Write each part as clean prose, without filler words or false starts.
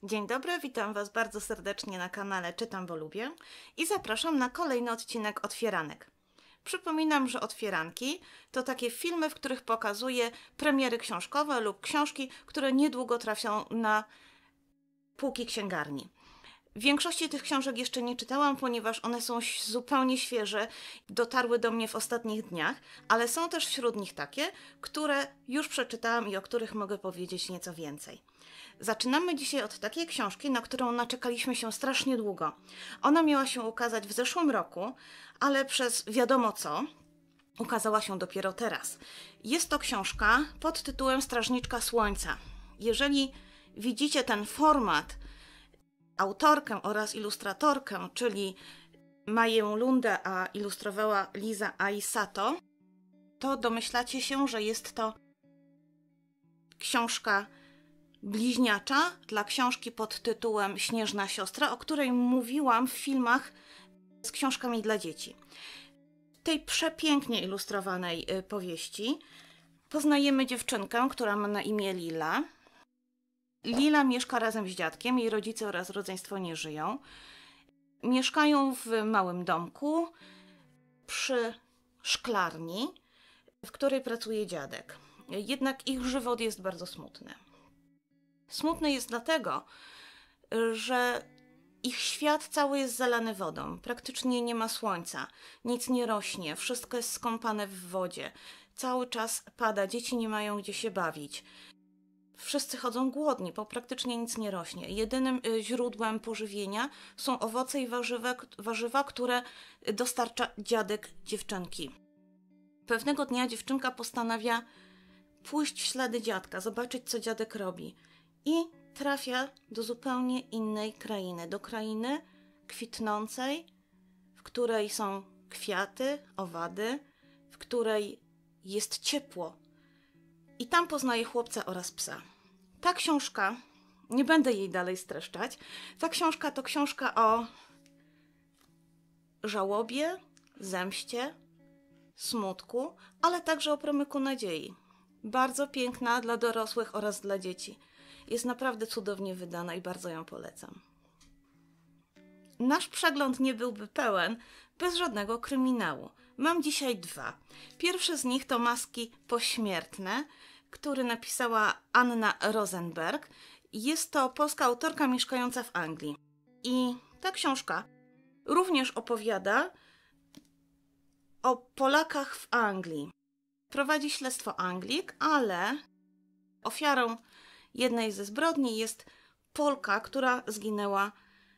Dzień dobry, witam Was bardzo serdecznie na kanale Czytam, bo lubię i zapraszam na kolejny odcinek Otwieranek. Przypominam, że Otwieranki to takie filmy, w których pokazuję premiery książkowe lub książki, które niedługo trafią na półki księgarni. W większości tych książek jeszcze nie czytałam, ponieważ one są zupełnie świeże, dotarły do mnie w ostatnich dniach, ale są też wśród nich takie, które już przeczytałam i o których mogę powiedzieć nieco więcej. Zaczynamy dzisiaj od takiej książki, na którą naczekaliśmy się strasznie długo. Ona miała się ukazać w zeszłym roku, ale przez wiadomo co ukazała się dopiero teraz. Jest to książka pod tytułem Strażniczka Słońca. Jeżeli widzicie ten format, autorkę oraz ilustratorkę, czyli Maję Lundę, a ilustrowała Liza Aisato, to domyślacie się, że jest to książka bliźniacza dla książki pod tytułem Śnieżna siostra, o której mówiłam w filmach z książkami dla dzieci. W tej przepięknie ilustrowanej powieści poznajemy dziewczynkę, która ma na imię Lila. Lila mieszka razem z dziadkiem, jej rodzice oraz rodzeństwo nie żyją. Mieszkają w małym domku przy szklarni, w której pracuje dziadek. Jednak ich żywot jest bardzo smutny. Smutny jest dlatego, że ich świat cały jest zalany wodą. Praktycznie nie ma słońca, nic nie rośnie, wszystko jest skąpane w wodzie. Cały czas pada, dzieci nie mają gdzie się bawić. Wszyscy chodzą głodni, bo praktycznie nic nie rośnie. Jedynym źródłem pożywienia są owoce i warzywa, które dostarcza dziadek dziewczynki. Pewnego dnia dziewczynka postanawia pójść w ślady dziadka, zobaczyć, co dziadek robi. I trafia do zupełnie innej krainy, do krainy kwitnącej, w której są kwiaty, owady, w której jest ciepło. I tam poznaje chłopca oraz psa. Ta książka, nie będę jej dalej streszczać, ta książka to książka o żałobie, zemście, smutku, ale także o promyku nadziei. Bardzo piękna dla dorosłych oraz dla dzieci. Jest naprawdę cudownie wydana i bardzo ją polecam. Nasz przegląd nie byłby pełen bez żadnego kryminału. Mam dzisiaj dwa. Pierwszy z nich to Maski pośmiertne, który napisała Anna Rosenberg. Jest to polska autorka mieszkająca w Anglii. I ta książka również opowiada o Polakach w Anglii. Prowadzi śledztwo Anglik, ale ofiarą jednej ze zbrodni jest Polka, która zginęła,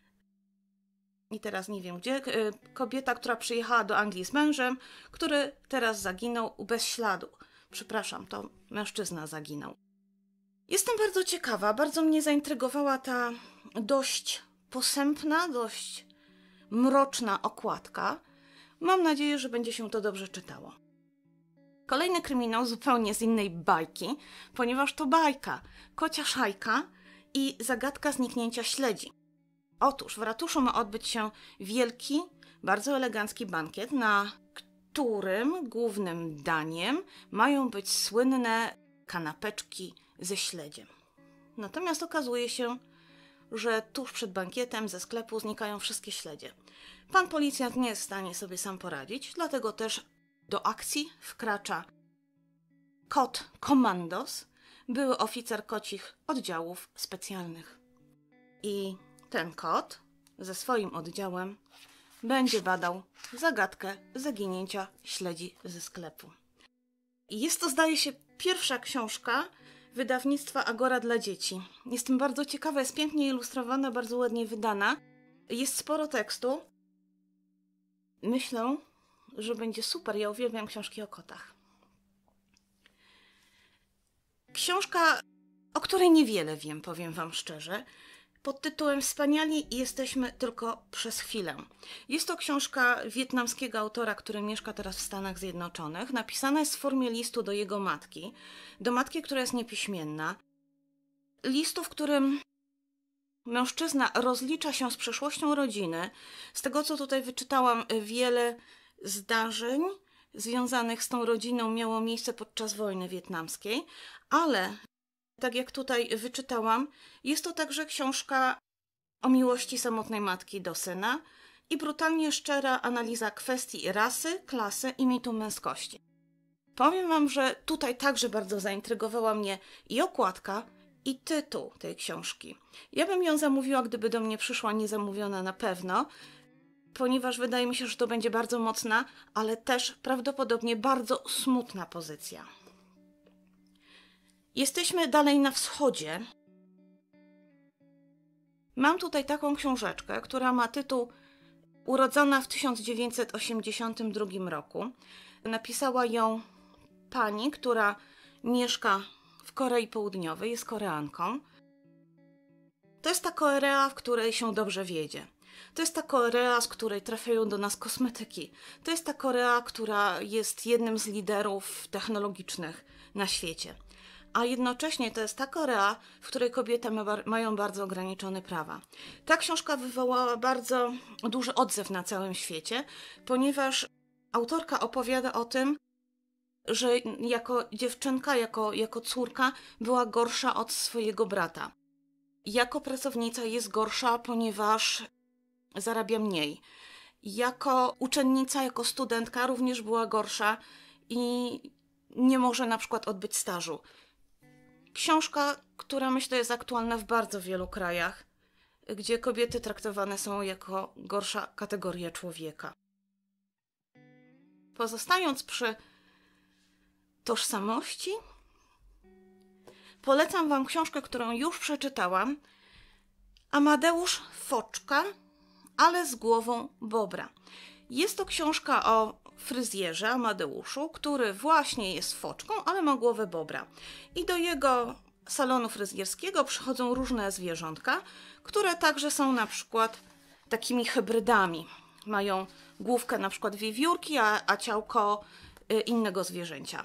i teraz nie wiem gdzie, kobieta, która przyjechała do Anglii z mężem, który teraz zaginął bez śladu. Przepraszam, to mężczyzna zaginął. Jestem bardzo ciekawa, bardzo mnie zaintrygowała ta dość posępna, dość mroczna okładka. Mam nadzieję, że będzie się to dobrze czytało. Kolejny kryminał zupełnie z innej bajki, ponieważ to bajka, Kocia Szajka i zagadka zniknięcia śledzi. Otóż w ratuszu ma odbyć się wielki, bardzo elegancki bankiet, na którym głównym daniem mają być słynne kanapeczki ze śledziem. Natomiast okazuje się, że tuż przed bankietem ze sklepu znikają wszystkie śledzie. Pan policjant nie jest w stanie sobie sam poradzić, dlatego też do akcji wkracza kot Komandos, były oficer kocich oddziałów specjalnych. I ten kot ze swoim oddziałem będzie badał zagadkę zaginięcia śledzi ze sklepu. I jest to, zdaje się, pierwsza książka wydawnictwa Agora dla dzieci. Jestem bardzo ciekawa, jest pięknie ilustrowana, bardzo ładnie wydana. Jest sporo tekstu. Myślę, że będzie super. Ja uwielbiam książki o kotach. Książka, o której niewiele wiem, powiem wam szczerze, pod tytułem Wspaniali i jesteśmy tylko przez chwilę. Jest to książka wietnamskiego autora, który mieszka teraz w Stanach Zjednoczonych. Napisana jest w formie listu do jego matki. Do matki, która jest niepiśmienna. Listu, w którym mężczyzna rozlicza się z przeszłością rodziny. Z tego, co tutaj wyczytałam, wiele zdarzeń związanych z tą rodziną miało miejsce podczas wojny wietnamskiej, ale tak jak tutaj wyczytałam, jest to także książka o miłości samotnej matki do syna i brutalnie szczera analiza kwestii rasy, klasy i mitu męskości. Powiem wam, że tutaj także bardzo zaintrygowała mnie i okładka, i tytuł tej książki. Ja bym ją zamówiła, gdyby do mnie przyszła niezamówiona na pewno, ponieważ wydaje mi się, że to będzie bardzo mocna, ale też prawdopodobnie bardzo smutna pozycja. Jesteśmy dalej na wschodzie. Mam tutaj taką książeczkę, która ma tytuł Urodzona w 1982 roku. Napisała ją pani, która mieszka w Korei Południowej, jest Koreanką. To jest ta Korea, w której się dobrze wiedzie. To jest ta Korea, z której trafiają do nas kosmetyki. To jest ta Korea, która jest jednym z liderów technologicznych na świecie. A jednocześnie to jest ta Korea, w której kobiety mają bardzo ograniczone prawa. Ta książka wywołała bardzo duży odzew na całym świecie, ponieważ autorka opowiada o tym, że jako dziewczynka, jako córka była gorsza od swojego brata. Jako pracownica jest gorsza, ponieważ zarabia mniej. Jako uczennica, jako studentka również była gorsza i nie może na przykład odbyć stażu. Książka, która myślę jest aktualna w bardzo wielu krajach, gdzie kobiety traktowane są jako gorsza kategoria człowieka. Pozostając przy tożsamości, polecam wam książkę, którą już przeczytałam. Amadeusz Foczka, ale z głową bobra. Jest to książka o fryzjerze Amadeuszu, który właśnie jest foczką, ale ma głowę bobra. I do jego salonu fryzjerskiego przychodzą różne zwierzątka, które także są na przykład takimi hybrydami. Mają główkę na przykład wiewiórki, a ciałko innego zwierzęcia.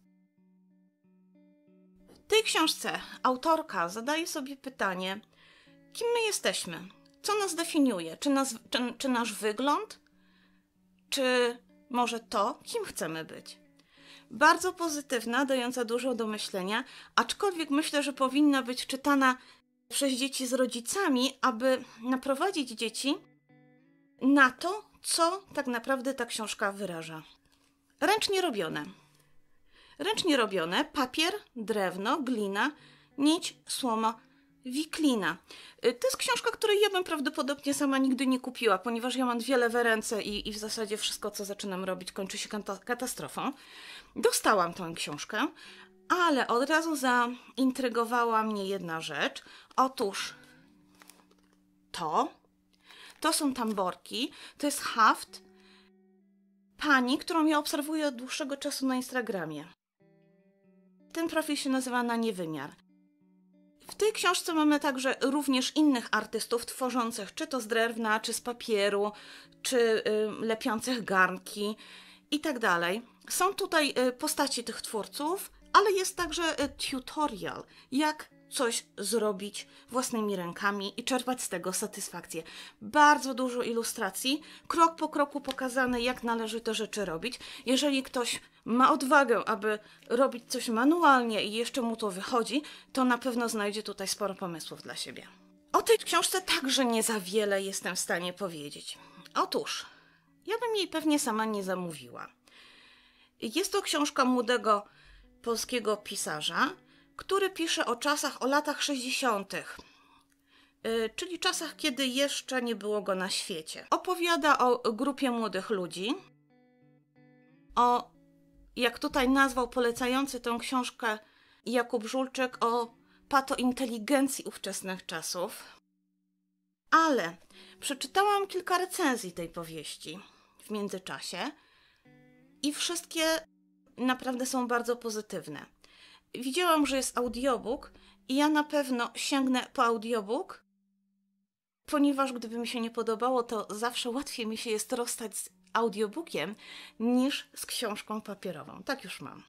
W tej książce autorka zadaje sobie pytanie, kim my jesteśmy? Co nas definiuje? Czy nasz wygląd? Czy może to, kim chcemy być? Bardzo pozytywna, dająca dużo do myślenia, aczkolwiek myślę, że powinna być czytana przez dzieci z rodzicami, aby naprowadzić dzieci na to, co tak naprawdę ta książka wyraża. Ręcznie robione. Ręcznie robione, papier, drewno, glina, nić, słoma, wiklina. To jest książka, której ja bym prawdopodobnie sama nigdy nie kupiła, ponieważ ja mam dwie lewe ręce i w zasadzie wszystko, co zaczynam robić, kończy się katastrofą. Dostałam tę książkę, ale od razu zaintrygowała mnie jedna rzecz. Otóż to są tamborki, to jest haft pani, którą ja obserwuję od dłuższego czasu na Instagramie. Ten profil się nazywa Na Niewymiar. W tej książce mamy także również innych artystów tworzących czy to z drewna, czy z papieru, czy lepiących garnki i tak dalej. Są tutaj postaci tych twórców, ale jest także tutorial, jak coś zrobić własnymi rękami i czerpać z tego satysfakcję. Bardzo dużo ilustracji, krok po kroku pokazane, jak należy te rzeczy robić. Jeżeli ktoś ma odwagę, aby robić coś manualnie i jeszcze mu to wychodzi, to na pewno znajdzie tutaj sporo pomysłów dla siebie. O tej książce także nie za wiele jestem w stanie powiedzieć. Otóż, ja bym jej pewnie sama nie zamówiła. Jest to książka młodego polskiego pisarza, który pisze o czasach, o latach 60., czyli czasach, kiedy jeszcze nie było go na świecie. Opowiada o grupie młodych ludzi, o, jak tutaj nazwał polecający tę książkę Jakub Żulczyk, o patointeligencji ówczesnych czasów. Ale przeczytałam kilka recenzji tej powieści w międzyczasie i wszystkie naprawdę są bardzo pozytywne. Widziałam, że jest audiobook i ja na pewno sięgnę po audiobook, ponieważ gdyby mi się nie podobało, to zawsze łatwiej mi się jest rozstać z audiobookiem niż z książką papierową. Tak już mam.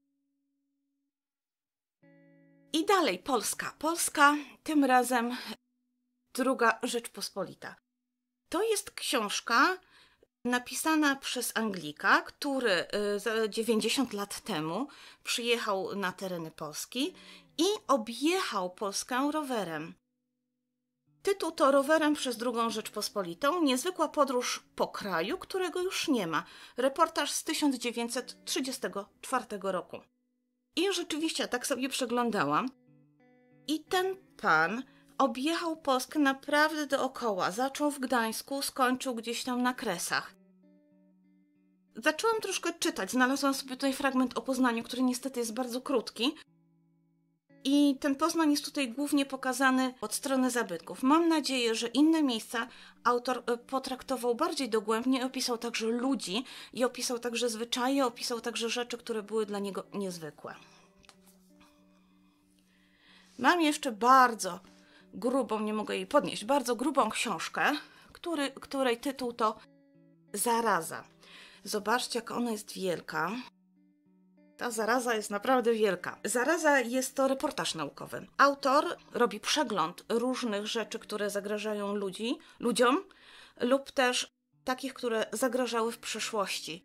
I dalej Polska. Polska, tym razem Druga Rzeczpospolita. To jest książka napisana przez Anglika, który 90 lat temu przyjechał na tereny Polski i objechał Polskę rowerem. Tytuł to Rowerem przez II Rzeczpospolitą. Niezwykła podróż po kraju, którego już nie ma. Reportaż z 1934 roku. I rzeczywiście tak sobie przeglądałam. I ten pan objechał Polskę naprawdę dookoła. Zaczął w Gdańsku, skończył gdzieś tam na Kresach. Zaczęłam troszkę czytać. Znalazłam sobie tutaj fragment o Poznaniu, który niestety jest bardzo krótki. I ten Poznań jest tutaj głównie pokazany od strony zabytków. Mam nadzieję, że inne miejsca autor potraktował bardziej dogłębnie, opisał także ludzi i opisał także zwyczaje, opisał także rzeczy, które były dla niego niezwykłe. Mam jeszcze bardzo grubą, nie mogę jej podnieść, bardzo grubą książkę, której tytuł to Zaraza. Zobaczcie, jak ona jest wielka. Ta zaraza jest naprawdę wielka. Zaraza jest to reportaż naukowy. Autor robi przegląd różnych rzeczy, które zagrażają ludziom lub też takich, które zagrażały w przeszłości.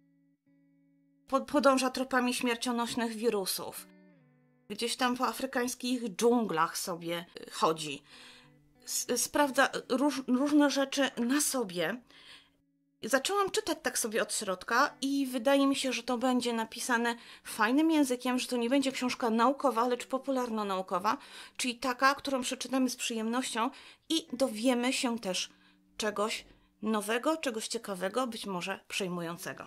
Podąża tropami śmiercionośnych wirusów. Gdzieś tam po afrykańskich dżunglach sobie chodzi. Sprawdza różne rzeczy na sobie. Zaczęłam czytać tak sobie od środka i wydaje mi się, że to będzie napisane fajnym językiem, że to nie będzie książka naukowa, lecz popularno-naukowa, czyli taka, którą przeczytamy z przyjemnością i dowiemy się też czegoś nowego, czegoś ciekawego, być może przejmującego.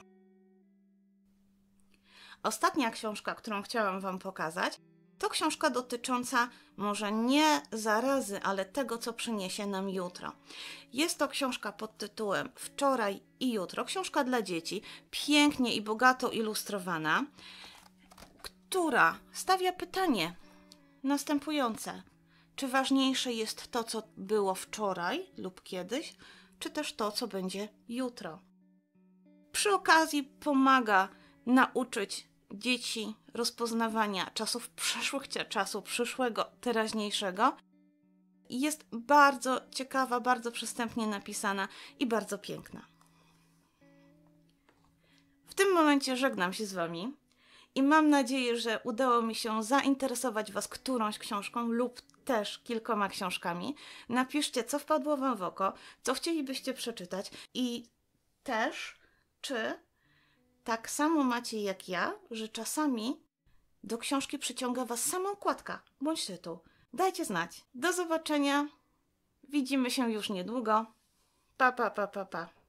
Ostatnia książka, którą chciałam Wam pokazać, to książka dotycząca może nie zarazy, ale tego, co przyniesie nam jutro. Jest to książka pod tytułem Wczoraj i jutro. Książka dla dzieci, pięknie i bogato ilustrowana, która stawia pytanie następujące. Czy ważniejsze jest to, co było wczoraj lub kiedyś, czy też to, co będzie jutro? Przy okazji pomaga nauczyć dzieci rozpoznawania czasów przeszłych, czasu przyszłego, teraźniejszego. Jest bardzo ciekawa, bardzo przystępnie napisana i bardzo piękna. W tym momencie żegnam się z Wami i mam nadzieję, że udało mi się zainteresować Was którąś książką lub też kilkoma książkami. Napiszcie, co wpadło Wam w oko, co chcielibyście przeczytać i też, czy tak samo macie jak ja, że czasami do książki przyciąga Was sama okładka bądź tytuł. Dajcie znać. Do zobaczenia. Widzimy się już niedługo. Pa, pa, pa, pa, pa.